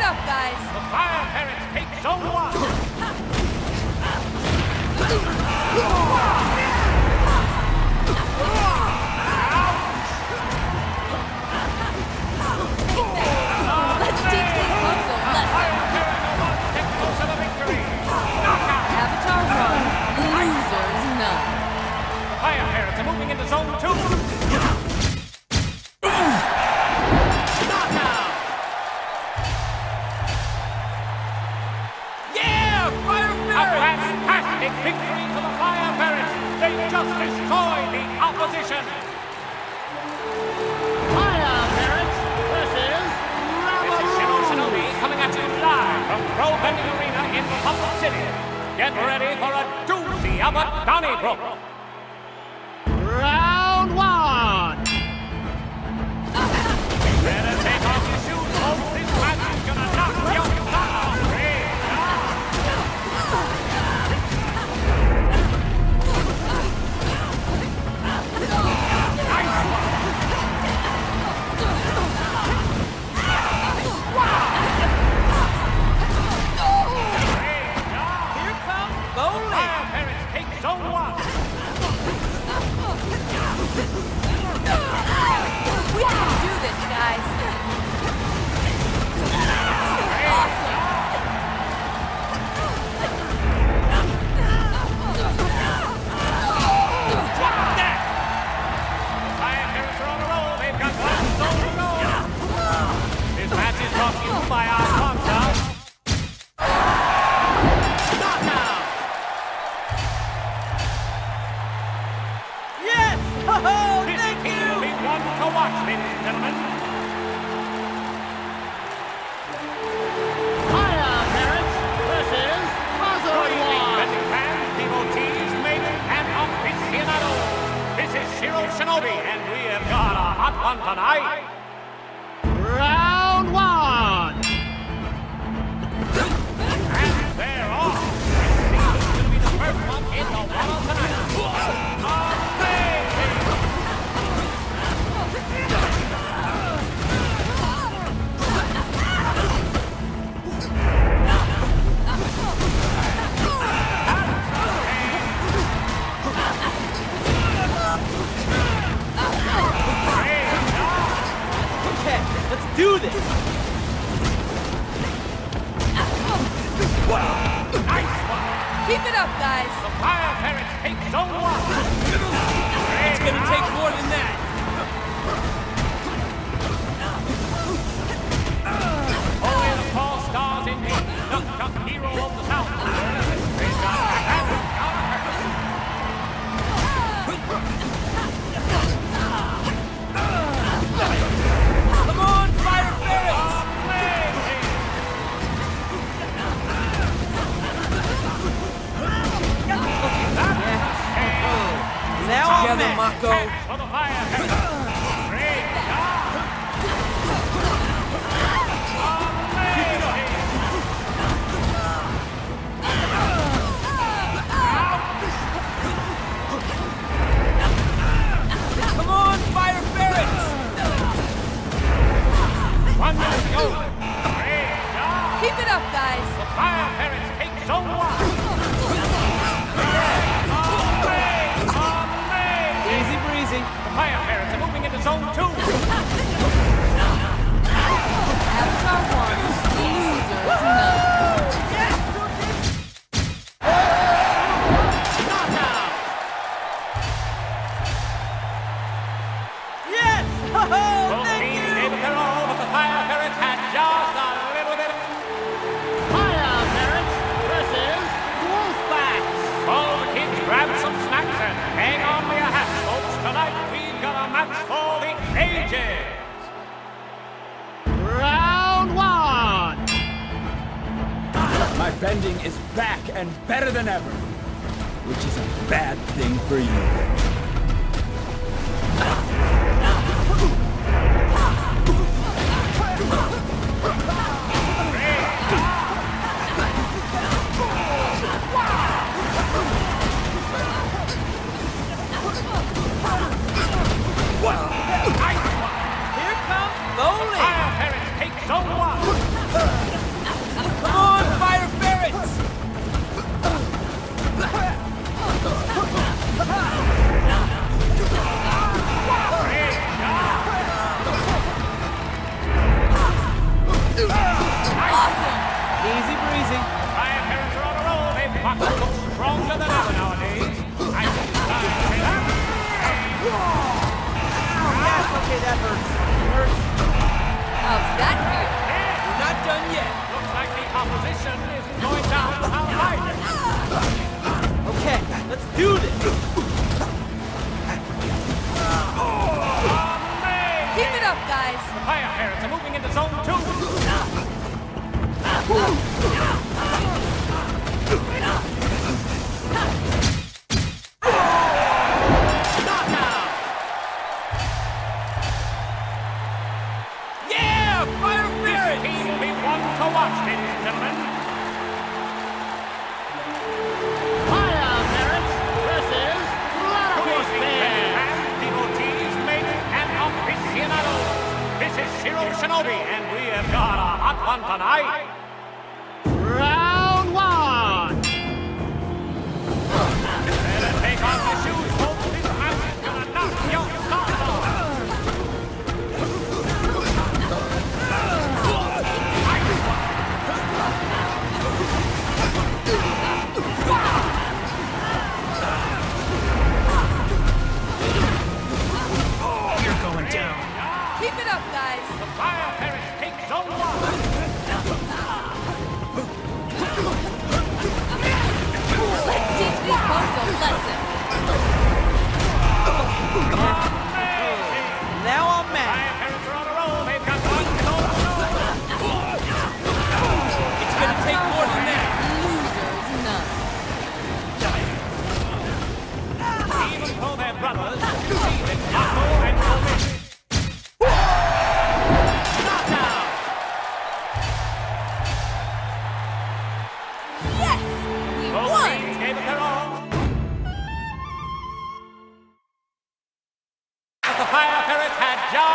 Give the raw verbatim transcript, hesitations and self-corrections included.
up, guys. The fire parents take zone one. Let's teach these folks a lesson. Get close to the victory. Knockout. Avatar one, losers none. The fire parents are moving into zone two. Knockout. Yeah! Fire A Ferrets! fantastic victory for the fire parents. They just destroyed the opposition. Hiya, parents! This is This is Shiro Shinobi coming at you live from Pro Bending Arena in Republic City. Get ready for a doozy of a Donnybrook. round one! Better take off your shoes, folks. This match is gonna knock your socks off. Here comes bowling! Fire parents take zone one. We can do this, guys. Fire parents are on a roll. They've got one zone to go. This match is brought to you by our sponsor. Knockout. Yes! Oh, This thank team you! will be one to watch, ladies and gentlemen. Hiya, parents! This is Puzzle Good evening, One! betting fans, devotees, maidens, and aficionados. This is Shiro Shinobi, and we have got a hot one tonight. Round one! And they're off. Let's see who's going to be the first one in the water tonight. Amazing! Okay, let's do this! Nice one! Keep it up, guys. The fire parents take zone one. It's gonna take more than that! Only the four stars in the Duck Duck Hero of the South. They've got backhand Come on, Fire Ferrets! Amazing! Now I'm Together, mad. Mako. Thanks for the fire parents. Great job! Amazing! Come on, Fire Ferrets! One minute to go. Great job! Keep it up, guys. The fire parents take zone one. Amazing! Amazing! Easy breezy. The fire parents are moving into zone two. Avatar one, losers none. Knockout! Yes! Oh, Both thank teams you! gave it their all, but the fire parents had just a little bit of... Hiya, parents! This is Wolfbacks! All the kids grab some snacks and hang on to your hats, folks. Tonight we've got a match for the ages. Round one! My bending is back and better than ever, which is a bad thing for you. Here comes bowling! Fire parents take zone one. easy. Fire parents are on a roll. They've got to look stronger than ever nowadays. I can say that. Yes, okay, that hurts. Hurts. How's that feel? We're not done yet. Looks like the opposition is going down to how high. Okay, let's do this. Keep it up, guys. The fire parents are moving into zone two. Yeah, fire This ferrets. team will be one to watch, ladies and gentlemen. Fire Ferrets versus Platypus Bears. And devotees, mates, and aficionados. This is Shiro Shinobi, and we have got a hot one tonight. Round one. Better take off your shoes, folks. This match is gonna knock your socks off. You're going down. Keep it up, guys. The fire parents take zone one. Let's teach these folks a lesson. Now I'm mad. Fire parents are on a roll. They've got one zone. It's gonna take more than that. Losers, none. Even though they're brothers, Steven, Marco, and Kobe. Knockout! Yes! We Both won! teams gave it their all. But the fire parents had just